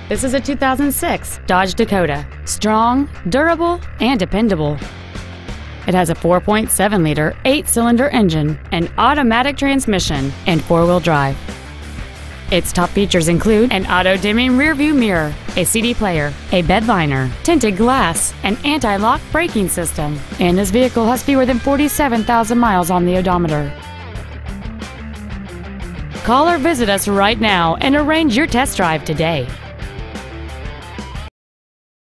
This is a 2006 Dodge Dakota. Strong, durable, and dependable. It has a 4.7-liter, 8-cylinder engine, an automatic transmission, and 4-wheel drive. Its top features include an auto-dimming rearview mirror, a CD player, a bed liner, tinted glass, an anti-lock braking system, and this vehicle has fewer than 47,000 miles on the odometer. Call or visit us right now and arrange your test drive today.